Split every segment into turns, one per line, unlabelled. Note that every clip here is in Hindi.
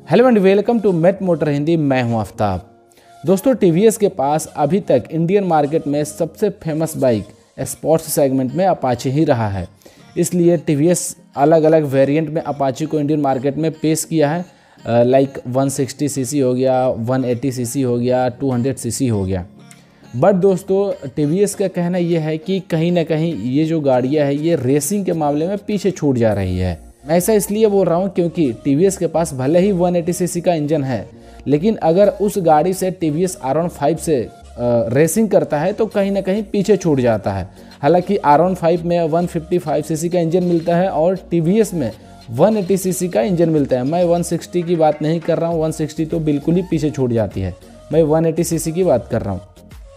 Hello and welcome to met motor Hindi. मैं हूं आफ्ताब। दोस्तों, टीवीएस के पास अभी तक इंडियन मार्केट में सबसे फेमस बाइक स्पोर्ट्स सेगमेंट में अपाचे ही रहा है। इसलिए टीवीएस अलग अलग वेरिएंट में अपाचे को इंडियन मार्केट में पेश किया है। लाइक 160 सीसी हो गया, 180 सीसी हो गया, 200 सीसी हो गया। बट दोस्तों, टीवीएस का कहना यह है कि कहीं ना कहीं ये जो गाड़ियाँ है ये रेसिंग के मामले में पीछे छूट जा रही है। मैं ऐसा इसलिए बोल रहा हूँ क्योंकि टीवीएस के पास भले ही 180 सीसी का इंजन है, लेकिन अगर उस गाड़ी से टीवीएस R15 से रेसिंग करता है तो कहीं ना कहीं पीछे छूट जाता है। हालांकि R15 में 155 सीसी का इंजन मिलता है और टीवीएस में 180 सीसी का इंजन मिलता है। मैं 160 की बात नहीं कर रहा हूँ, 160 तो बिल्कुल ही पीछे छूट जाती है। मैं 180 सीसी की बात कर रहा हूँ।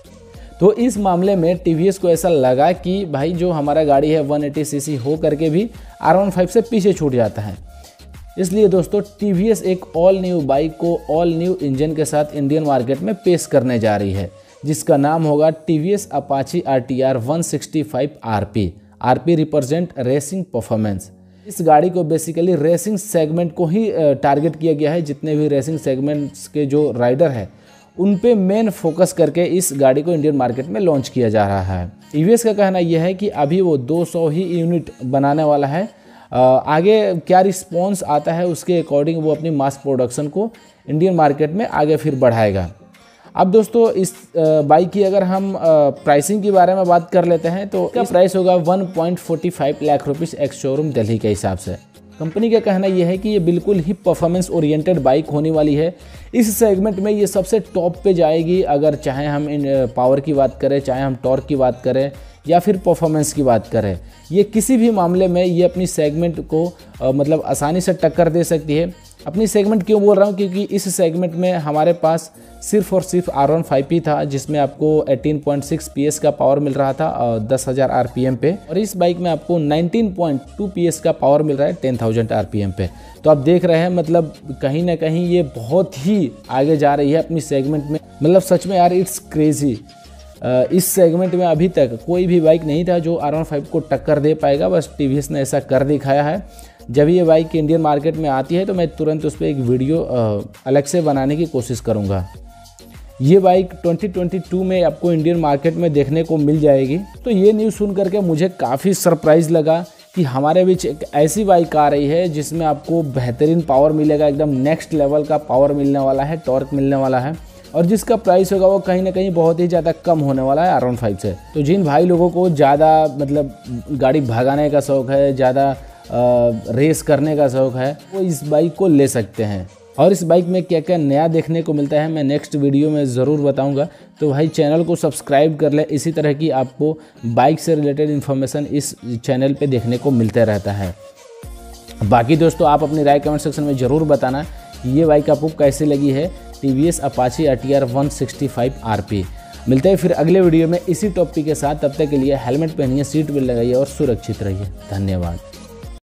तो इस मामले में टीवीएस को ऐसा लगा कि भाई जो हमारा गाड़ी है 180 सीसी हो करके भी R15 से पीछे छूट जाता है। इसलिए दोस्तों, टीवीएस एक ऑल न्यू बाइक को ऑल न्यू इंजन के साथ इंडियन मार्केट में पेश करने जा रही है, जिसका नाम होगा TVS Apache RTR 165 RP। RP represent racing performance. इस गाड़ी को बेसिकली रेसिंग सेगमेंट को ही टारगेट किया गया है। जितने भी रेसिंग सेगमेंट्स के जो राइडर है उन पे मेन फोकस करके इस गाड़ी को इंडियन मार्केट में लॉन्च किया जा रहा है। टीवीएस का कहना यह है कि अभी वो 200 ही यूनिट बनाने वाला है। आगे क्या रिस्पॉन्स आता है उसके अकॉर्डिंग वो अपनी मास प्रोडक्शन को इंडियन मार्केट में आगे फिर बढ़ाएगा। अब दोस्तों, इस बाइक की अगर हम प्राइसिंग के बारे में बात कर लेते हैं तो इसका प्राइस होगा 1.45 lakh rupees ex showroom Delhi के हिसाब से। कंपनी का कहना यह है कि ये बिल्कुल ही परफॉर्मेंस ओरिएंटेड बाइक होने वाली है। इस सेगमेंट में ये सबसे टॉप पे जाएगी। अगर चाहे हम इन पावर की बात करें, चाहे हम टॉर्क की बात करें या फिर परफॉर्मेंस की बात करें, ये किसी भी मामले में ये अपनी सेगमेंट को मतलब आसानी से टक्कर दे सकती है। अपनी सेगमेंट क्यों बोल रहा हूँ, क्योंकि इस सेगमेंट में हमारे पास सिर्फ और सिर्फ R15 ही था, जिसमें आपको 18.6 PS का पावर मिल रहा था 10,000 RPM पे, और इस बाइक में आपको 19.2 PS का पावर मिल रहा है 10,000 RPM पे। तो आप देख रहे हैं, मतलब कहीं ना कहीं ये बहुत ही आगे जा रही है अपनी सेगमेंट में। मतलब सच में यार, इट्स क्रेजी। इस सेगमेंट में अभी तक कोई भी बाइक नहीं था जो R15 को टक्कर दे पाएगा। बस टीवीएस ने ऐसा कर दिखाया है। जब ये बाइक इंडियन मार्केट में आती है तो मैं तुरंत उस पर एक वीडियो अलग से बनाने की कोशिश करूँगा। ये बाइक 2022 में आपको इंडियन मार्केट में देखने को मिल जाएगी। तो ये न्यूज़ सुन करके मुझे काफ़ी सरप्राइज़ लगा कि हमारे बीच एक ऐसी बाइक आ रही है जिसमें आपको बेहतरीन पावर मिलेगा, एकदम नेक्स्ट लेवल का पावर मिलने वाला है, टॉर्क मिलने वाला है, और जिसका प्राइस होगा वो कहीं ना कहीं बहुत ही ज़्यादा कम होने वाला है R15 से। तो जिन भाई लोगों को ज़्यादा मतलब गाड़ी भगाने का शौक़ है, ज़्यादा रेस करने का शौक़ है, वो इस बाइक को ले सकते हैं। और इस बाइक में क्या क्या नया देखने को मिलता है मैं नेक्स्ट वीडियो में ज़रूर बताऊंगा। तो भाई चैनल को सब्सक्राइब कर ले। इसी तरह की आपको बाइक से रिलेटेड इन्फॉर्मेशन इस चैनल पे देखने को मिलता रहता है। बाकी दोस्तों, आप अपनी राय कमेंट सेक्शन में ज़रूर बताना कि ये बाइक आपको कैसी लगी है, टीवीएस अपाची RTR 165 RP। मिलते हैं फिर अगले वीडियो में इसी टॉपिक के साथ। तब तक के लिए हेलमेट पहनिए, सीट बेल्ट लगाइए और सुरक्षित रहिए। धन्यवाद।